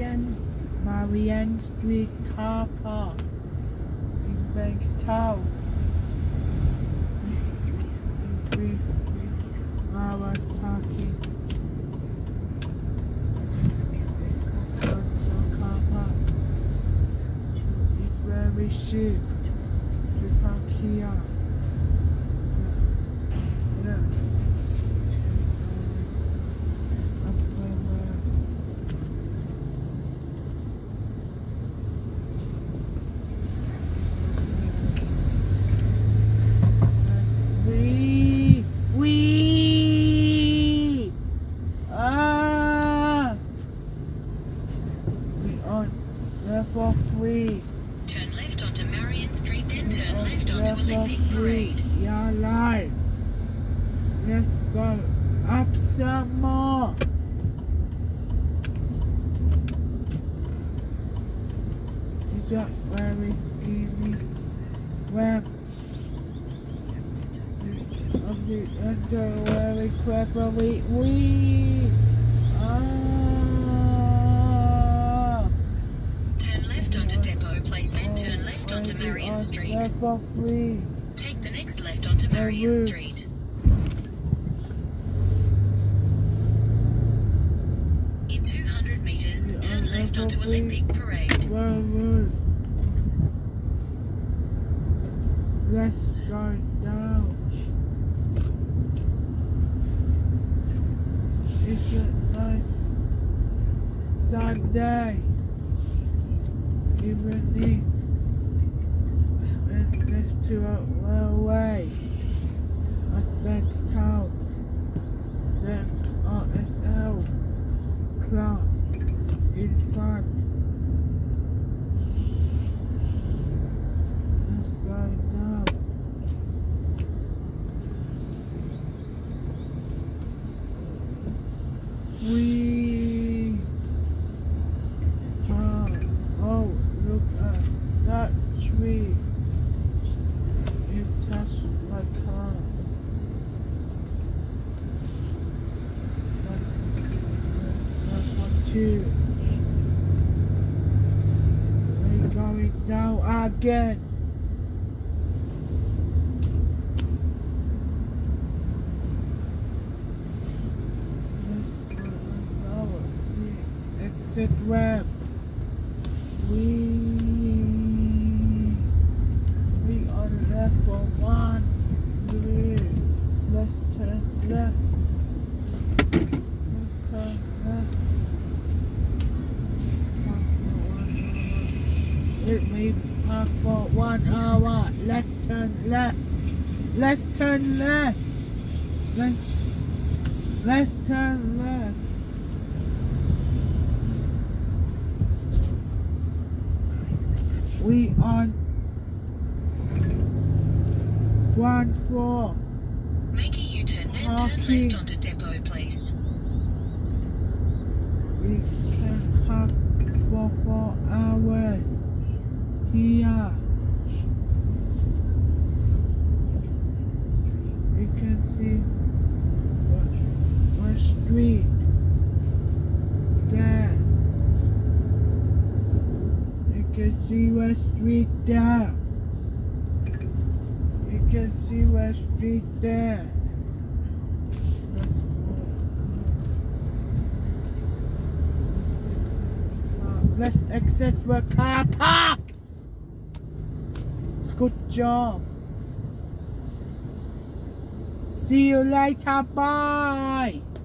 Marianne Street car park in Bankstown. 3 hours parking. Car park. It's very cheap to park here. For free. Turn left onto Marion Street, then turn left onto Olympic Parade. You're live. Let's go up some more. Is that very skinny? Web of the under very clever we Onto Depot Place, then turn left onto Marion Street. For free. Take the next left onto Marion Street. In 200 meters, turn left onto Olympic Parade. Let's go down. It's a nice Sunday evening, and let's to a railway at Bankstown. There's RSL Club in front. Let's go down. Look at that tree. You touched my car. That's one too. We're going down again. Exit ramp. We are left for 1, 3. Let's turn left. Let's turn left. It may park for 1 hour. Let's turn left. Let's turn left. Let's turn left. We on ground floor. Make a U-turn, then turn left onto Depot Place. We can park for 4 hours here. You can see what street there. You can see West Street there. You can see West Street there. Let's exit the car park. Good job. See you later. Bye.